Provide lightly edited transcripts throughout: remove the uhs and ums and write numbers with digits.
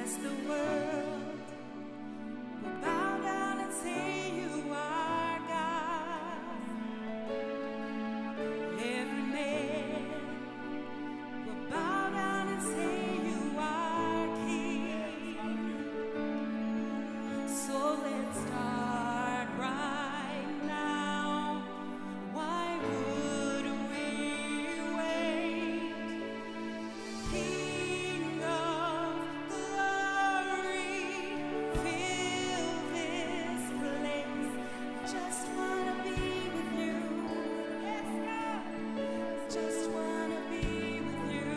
Yes, the world will bow down and say you are God. Every man will bow down and say you are King. So let's start right now. Why would we wait? King of glory, fill this place. Just wanna be with you. Yes, God. Just wanna be with you.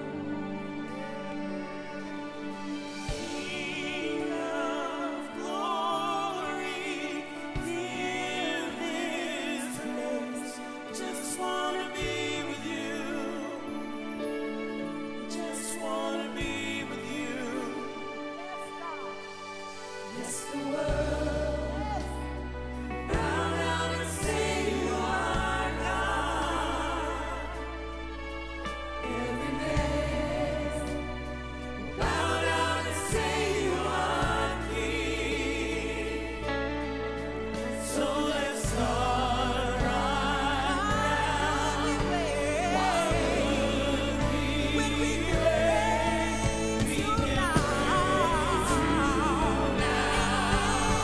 King of glory, fill this place. Just wanna be with you. Just wanna be with you. Yes, the world bow down and say you are God. Every man bow down and say you are King. So let's start right now. Why would we wait? We can praise you now.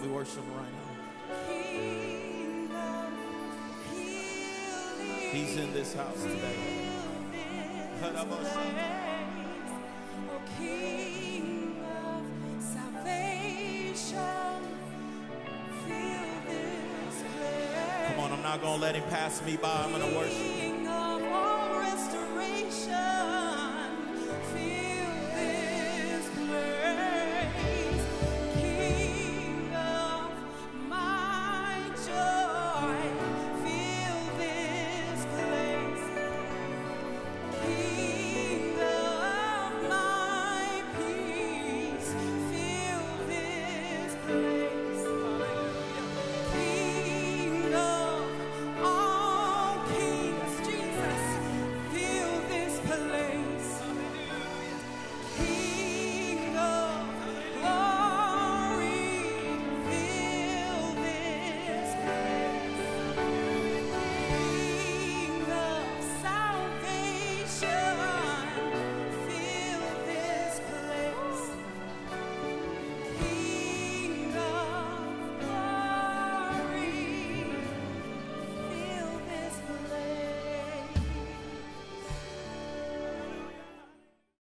we worship him right now. King of healing. He's in this house today. Oh, King of salvation, fill this place. Come on, I'm not going to let him pass me by. I'm going to worship him.